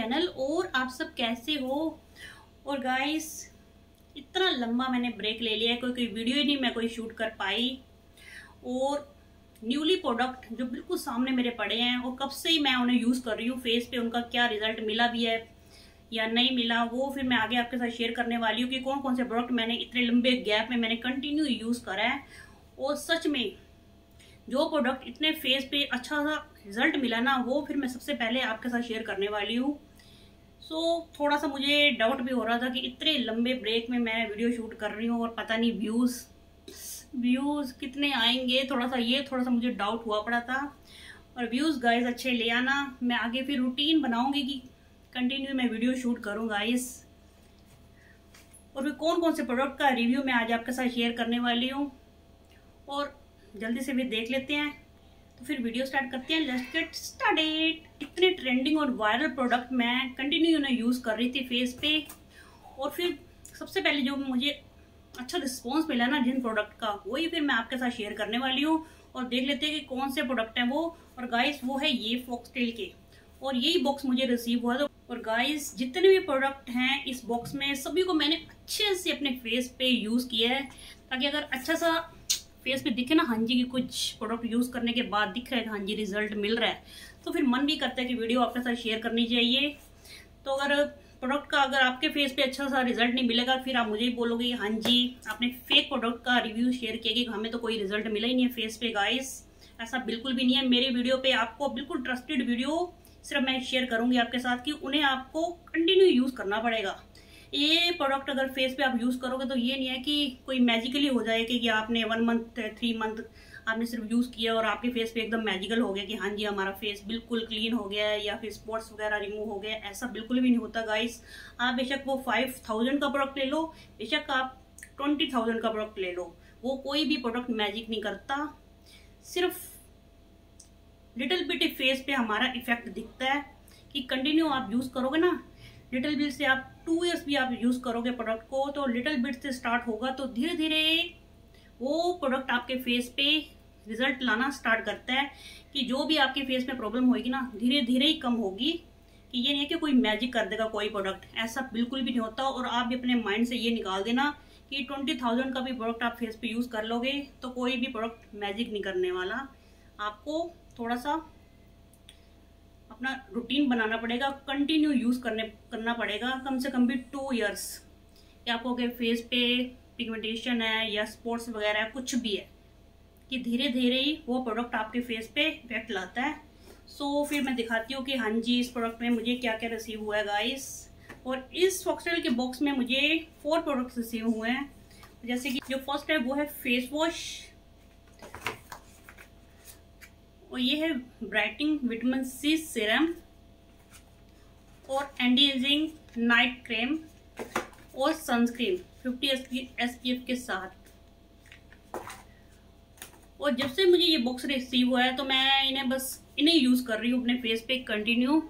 Channel. और आप सब कैसे हो। और गाइस इतना लंबा मैंने ब्रेक ले लिया है, कोई वीडियो ही नहीं मैं कोई शूट कर पाई। और न्यूली प्रोडक्ट जो बिल्कुल सामने मेरे पड़े हैं और कब से ही मैं उन्हें यूज कर रही हूँ, फेस पे उनका क्या रिजल्ट मिला भी है या नहीं मिला, वो फिर मैं आगे आपके साथ शेयर करने वाली हूँ कि कौन कौन से प्रोडक्ट मैंने इतने लंबे गैप में मैंने कंटिन्यू यूज करा है। और सच में जो प्रोडक्ट इतने फेस पे अच्छा सा रिजल्ट मिला ना, वो फिर मैं सबसे पहले आपके साथ शेयर करने वाली हूँ। सो थोड़ा सा मुझे डाउट भी हो रहा था कि इतने लंबे ब्रेक में मैं वीडियो शूट कर रही हूँ और पता नहीं व्यूज कितने आएंगे, थोड़ा सा मुझे डाउट हुआ पड़ा था। और व्यूज गाइस अच्छे ले आना, मैं आगे फिर रूटीन बनाऊंगी कि कंटिन्यू मैं वीडियो शूट करूँ गाइस। और फिर कौन कौन से प्रोडक्ट का रिव्यू मैं आज आपके साथ शेयर करने वाली हूँ, और जल्दी से भी देख लेते हैं। तो फिर वीडियो स्टार्ट करते हैं, लेट्स गेट स्टार्टेड। इतने ट्रेंडिंग और वायरल प्रोडक्ट मैं कंटिन्यू उन्हें यूज़ कर रही थी फेस पे। और फिर सबसे पहले जो मुझे अच्छा रिस्पॉन्स मिला ना जिन प्रोडक्ट का, वही फिर मैं आपके साथ शेयर करने वाली हूँ। और देख लेते हैं कि कौन से प्रोडक्ट हैं वो। और गाइस वो है ये फॉक्सटेल के, और यही बॉक्स मुझे रिसीव हुआ। और गाइस जितने भी प्रोडक्ट हैं इस बॉक्स में सभी को मैंने अच्छे से अपने फेस पे यूज़ किया है, ताकि अगर अच्छा सा फेस पे दिखे ना हाँ जी, की कुछ प्रोडक्ट यूज करने के बाद दिख रहा है हाँ जी रिजल्ट मिल रहा है, तो फिर मन भी करता है कि वीडियो आपके साथ शेयर करनी चाहिए। तो अगर प्रोडक्ट का अगर आपके फेस पे अच्छा सा रिजल्ट नहीं मिलेगा, फिर आप मुझे ही बोलोगे हाँ जी आपने फेक प्रोडक्ट का रिव्यू शेयर किया कि हमें तो कोई रिजल्ट मिला ही नहीं है फेस पे। गाइस ऐसा बिल्कुल भी नहीं है। मेरे वीडियो पे आपको बिल्कुल ट्रस्टेड वीडियो सिर्फ मैं शेयर करूंगी आपके साथ कि उन्हें आपको कंटिन्यू यूज करना पड़ेगा। ये प्रोडक्ट अगर फेस पे आप यूज करोगे तो ये नहीं है कि कोई मैजिकली हो जाए कि आपने 1 मंथ 3 मंथ आपने सिर्फ यूज किया और आपके फेस पे एकदम मैजिकल हो गया कि हाँ जी हमारा फेस बिल्कुल क्लीन हो गया है या फिर स्पॉट्स वगैरह रिमूव हो गए। ऐसा बिल्कुल भी नहीं होता गाइस। आप बेशक वो 5000 का प्रोडक्ट ले लो, बेशक आप 20,000 का प्रोडक्ट ले लो, वो कोई भी प्रोडक्ट मैजिक नहीं करता। सिर्फ लिटिल बिट फेस पे हमारा इफेक्ट दिखता है कि कंटिन्यू आप यूज करोगे ना, लिटिल बिट से आप 2 इयर्स भी आप यूज करोगे प्रोडक्ट को, तो लिटिल बिट से स्टार्ट होगा, तो धीरे धीरे वो प्रोडक्ट आपके फेस पे रिजल्ट लाना स्टार्ट करता है कि जो भी आपके फेस में प्रॉब्लम होगी ना धीरे धीरे ही कम होगी। कि ये नहीं है कि कोई मैजिक कर देगा कोई प्रोडक्ट, ऐसा बिल्कुल भी नहीं होता। और आप भी अपने माइंड से ये निकाल देना कि 20,000 का भी प्रोडक्ट आप फेस पे यूज कर लोगे तो कोई भी प्रोडक्ट मैजिक नहीं करने वाला। आपको थोड़ा सा अपना रूटीन बनाना पड़ेगा, कंटिन्यू यूज करना पड़ेगा, कम से कम भी 2 इयर्स। या आपको अगर फेस पे पिगमेंटेशन है या स्पॉट्स वगैरह है, कुछ भी है, कि धीरे धीरे ही वो प्रोडक्ट आपके फेस पे इफेक्ट लाता है। सो फिर मैं दिखाती हूँ कि हाँ जी इस प्रोडक्ट में मुझे क्या क्या रिसीव हुआ है गाइस। और इस फॉक्सटेल के बॉक्स में मुझे 4 प्रोडक्ट्स रिसीव हुए हैं। जैसे कि जो फर्स्ट है वो है फेस वॉश, और ये है ब्राइटनिंग विटामिन सी सीरम और एंटी एजिंग नाइट क्रीम और सनस्क्रीन 50 SPF के साथ। और जब से मुझे ये बॉक्स रिसीव हुआ है तो मैं इन्हें यूज कर रही हूँ अपने फेस पे कंटिन्यू।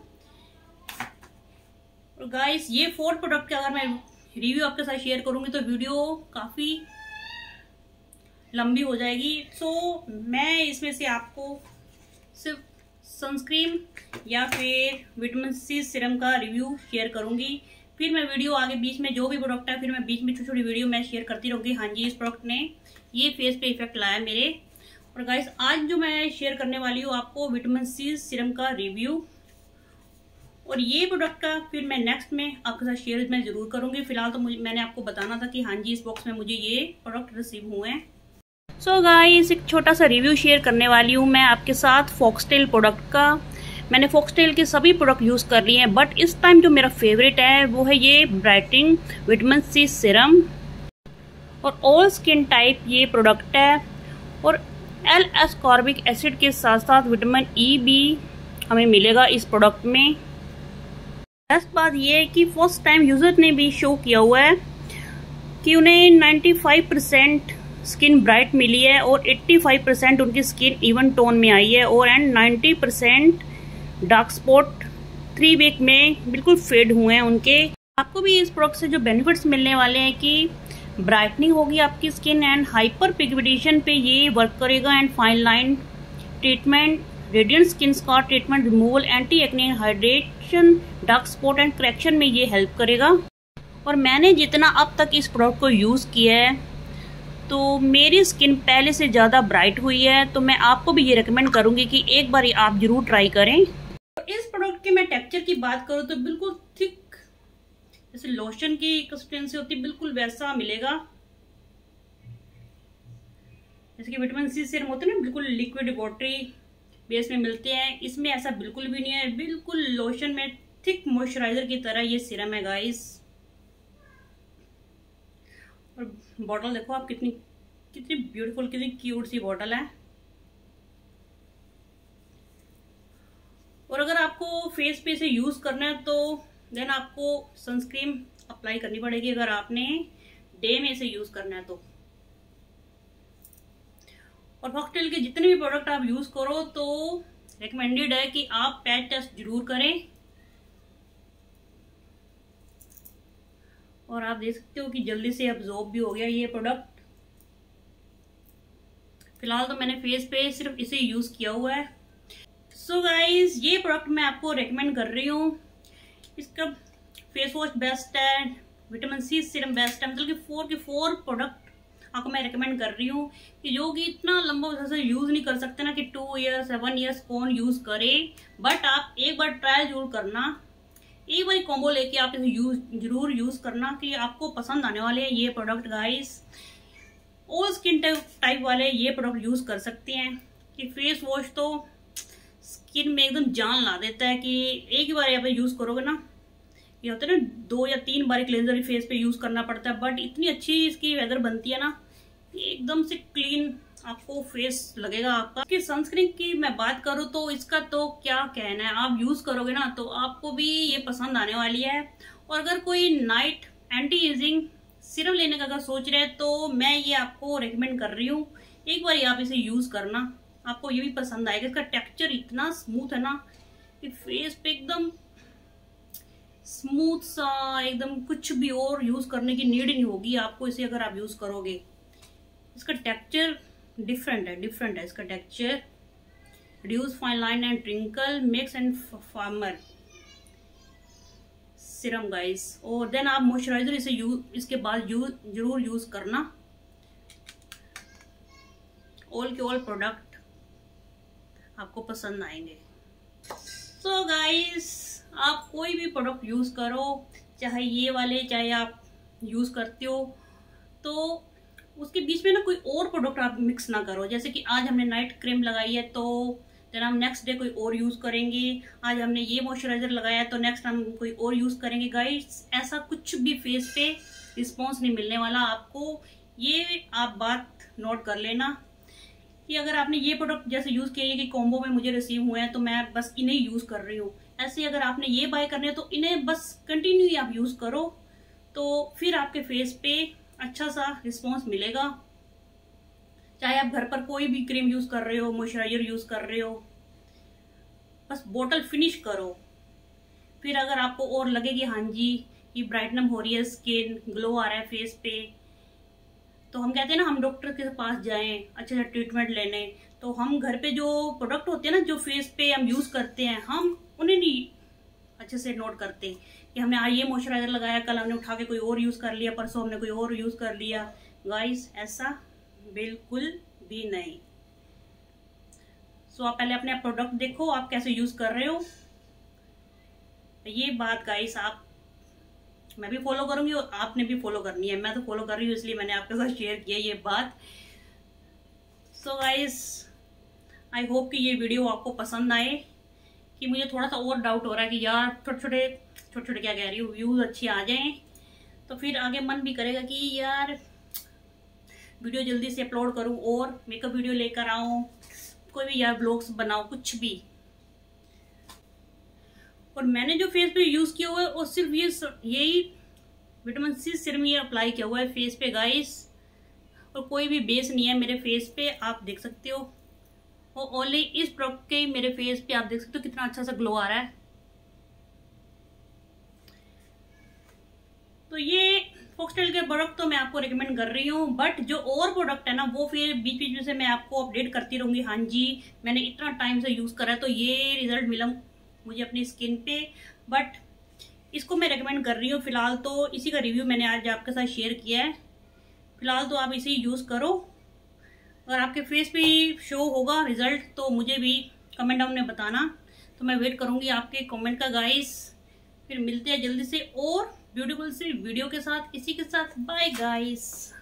और गाइस ये 4 प्रोडक्ट का अगर मैं रिव्यू आपके साथ शेयर करूंगी तो वीडियो काफी लंबी हो जाएगी। सो मैं इसमें से आपको सिर्फ सनस्क्रीन या फिर विटामिन सी सीरम का रिव्यू शेयर करूंगी। फिर मैं वीडियो आगे बीच में जो भी प्रोडक्ट है फिर मैं बीच में छोटी छोटी वीडियो मैं शेयर करती रहूंगी हाँ जी इस प्रोडक्ट ने ये फेस पे इफेक्ट लाया मेरे। और गाइस आज जो मैं शेयर करने वाली हूँ आपको विटामिन सी सीरम का रिव्यू, और ये प्रोडक्ट का फिर मैं नेक्स्ट में आपके साथ शेयर मैं जरूर करूंगी। फिलहाल तो मैंने आपको बताना था कि हाँ जी इस बॉक्स में मुझे ये प्रोडक्ट रिसीव हुए हैं। सो गाइस एक छोटा सा रिव्यू शेयर करने वाली हूँ मैं आपके साथ फॉक्सटेल प्रोडक्ट का। मैंने फॉक्सटेल के सभी प्रोडक्ट यूज कर लिए हैं, बट इस टाइम जो मेरा फेवरेट है वो है ये ब्राइटनिंग विटामिन सी सीरम। और ऑल स्किन टाइप ये प्रोडक्ट है, और L-ascorbic एसिड के साथ साथ विटामिन ई भी हमें मिलेगा इस प्रोडक्ट में। बेस्ट बात ये है कि फर्स्ट टाइम यूजर ने भी शो किया हुआ है कि उन्हें 95% स्किन ब्राइट मिली है और 85% उनकी स्किन इवन टोन में आई है, और 90% डार्क स्पॉट 3 वीक में बिल्कुल फेड हुए हैं उनके। आपको भी इस प्रोडक्ट से जो बेनिफिट्स मिलने वाले हैं कि ब्राइटनिंग होगी आपकी स्किन एंड हाइपर पिगमेंटेशन पे ये वर्क करेगा, and fine line treatment, radiant skin scar treatment, removal, anti acne hydrate definition, dark spot and correction में ये हेल्प करेगा। और मैंने जितना अब तक इस प्रोडक्ट को यूज़ किया है तो मेरी स्किन पहले से ज़्यादा ब्राइट हुई है, तो मैं आपको भी ये रिकमेंड करूँगी कि एक बार आप ज़रूर ट्राई करें। तो इस प्रोडक्ट के मैं टेक्सचर की बात करूँ तो बिल्कुल थिक, जैसे लोशन की कंसिस्टेंसी होती है बिल्कुल वैसा मिलेगा। जैसे कि विटामिन सी सीरम होते हैं ना, बिल्कुल लिक्विड वाटरी बेस में मिलते हैं, इसमें ऐसा बिल्कुल भी नहीं है। बिल्कुल लोशन में थिक मॉइस्चराइजर की तरह ये सीरम है गाइस। और बॉटल देखो आप, कितनी कितनी ब्यूटीफुल, कितनी क्यूट सी बॉटल है। और अगर आपको फेस पे इसे यूज करना है तो देन आपको सनस्क्रीन अप्लाई करनी पड़ेगी, अगर आपने डे में इसे यूज करना है तो। और फॉक्सटेल के जितने भी प्रोडक्ट आप यूज करो तो रिकमेंडेड है कि आप पैच टेस्ट जरूर करें। और आप देख सकते हो कि जल्दी से अब्जॉर्ब भी हो गया ये प्रोडक्ट। फिलहाल तो मैंने फेस पे सिर्फ इसे यूज किया हुआ है। सो गाइज, ये प्रोडक्ट मैं आपको रेकमेंड कर रही हूँ। इसका फेस वॉश बेस्ट है, विटामिन सी सीरम बेस्ट है, मतलब कि 4 के 4 प्रोडक्ट आपको मैं रेकमेंड कर रही हूँ कि जो कि इतना लंबा वजह से यूज नहीं कर सकते ना कि 2 ईयर्स 7 ईयर्स कौन यूज करे। बट आप एक बार ट्रायल जरूर करना, एक बार कॉम्बो लेके आप इसे जरूर यूज करना कि आपको पसंद आने वाले हैं ये product guys. All skin type वाले ये प्रोडक्ट यूज कर सकते हैं कि फेस वॉश तो स्किन में एकदम जान ला देता है कि एक ही बार आप यूज करोगे ना, ये होता है ना 2 या 3 बार क्लेंजर फेस पे यूज करना पड़ता है, बट इतनी अच्छी इसकी वेदर बनती है ना, एकदम से क्लीन आपको फेस लगेगा आपका। कि सनस्क्रीन की मैं बात करूँ तो इसका तो क्या कहना है, आप यूज करोगे ना तो आपको भी ये पसंद आने वाली है। और अगर कोई नाइट एंटी एजिंग सीरम लेने का अगर सोच रहे हैं तो मैं ये आपको रेकमेंड कर रही हूँ, एक बार आप इसे यूज करना, आपको ये भी पसंद आएगा। इसका टेक्सचर इतना स्मूथ है ना कि फेस पे एकदम स्मूथ सा, एकदम कुछ भी और यूज करने की नीड नहीं होगी आपको इसे अगर आप यूज करोगे। इसका टेक्सचर डिफरेंट है इसका texture. Reduce fine line and wrinkle mix and firmer serum guys. और देन आप मॉइस्चराइजर इसे इसके बाद जरूर यूज करना। ऑल के ऑल प्रोडक्ट आपको पसंद आएंगे। सो गाइस, आप कोई भी प्रोडक्ट यूज करो, चाहे ये वाले चाहे आप यूज करते हो, तो उसके बीच में ना कोई और प्रोडक्ट आप मिक्स ना करो। जैसे कि आज हमने नाइट क्रीम लगाई है तो देन हम नेक्स्ट डे कोई और यूज करेंगे, आज हमने ये मॉइस्चराइजर लगाया तो नेक्स्ट हम कोई और यूज करेंगे। गाइस, ऐसा कुछ भी फेस पे रिस्पॉन्स नहीं मिलने वाला आपको, ये आप बात नोट कर लेना कि अगर आपने ये प्रोडक्ट जैसे यूज किया कि कॉम्बो में मुझे रिसीव हुए हैं तो मैं बस इन्हें यूज कर रही हूँ, ऐसे अगर आपने ये बाय करने हैं तो इन्हें बस कंटिन्यू आप यूज करो, तो फिर आपके फेस पे अच्छा सा रिस्पॉन्स मिलेगा। चाहे आप घर पर कोई भी क्रीम यूज कर रहे हो, मॉइस्चराइजर यूज कर रहे हो, बस बोतल फिनिश करो। फिर अगर आपको और लगे कि हाँ जी ये ब्राइटनम हो रही है, स्किन ग्लो आ रहा है फेस पे, तो हम कहते हैं ना हम डॉक्टर के पास जाएं अच्छे से ट्रीटमेंट लेने। तो हम घर पे जो प्रोडक्ट होते हैं ना जो फेस पे हम यूज करते हैं, हम उन्हें नहीं अच्छे से नोट करते कि हमने आज ये मॉइस्चराइजर लगाया, कल हमने उठा के कोई और यूज कर लिया, परसों हमने कोई और यूज कर लिया। गाइस, ऐसा बिल्कुल भी नहीं। सो आप पहले अपने प्रोडक्ट देखो आप कैसे यूज कर रहे हो। ये बात गाइस आप मैं भी फॉलो करूंगी और आपने भी फॉलो करनी है। मैं तो फॉलो कर रही हूँ इसलिए मैंने आपके साथ शेयर किया ये बात। सो गाइस, आई होप कि ये वीडियो आपको पसंद आए। कि मुझे थोड़ा सा और डाउट हो रहा है कि यार छोटे छोटे क्या कह रही हूँ, व्यूज अच्छे आ जाएं तो फिर आगे मन भी करेगा कि यार वीडियो जल्दी से अपलोड करूँ और मेकअप वीडियो लेकर आऊँ, कोई भी यार ब्लॉग्स बनाओ, कुछ भी। और मैंने जो फेस पे यूज किया हुआ है और सिर्फ यही विटामिन सी सीरम ये अप्लाई किया हुआ है फेस पे गाइस, और कोई भी बेस नहीं है मेरे फेस पे, आप देख सकते हो। और ओनली इस प्रोडक्ट के मेरे फेस पे आप देख सकते हो कितना अच्छा सा ग्लो आ रहा है। तो ये फॉक्सटेल के प्रोडक्ट तो मैं आपको रिकमेंड कर रही हूँ, बट जो और प्रोडक्ट है ना वो फिर बीच बीच में से मैं आपको अपडेट करती रहूंगी। हाँ जी, मैंने इतना टाइम से यूज करा है तो ये रिजल्ट मिला मुझे अपनी स्किन पे, बट इसको मैं रेकमेंड कर रही हूँ। फिलहाल तो इसी का रिव्यू मैंने आज आपके साथ शेयर किया है। फिलहाल तो आप इसे यूज़ करो। अगर आपके फेस पे शो होगा रिजल्ट तो मुझे भी कमेंट डाउन में बताना, तो मैं वेट करूंगी आपके कमेंट का गाइस। फिर मिलते हैं जल्दी से और ब्यूटीफुल से वीडियो के साथ। इसी के साथ बाय गाइस।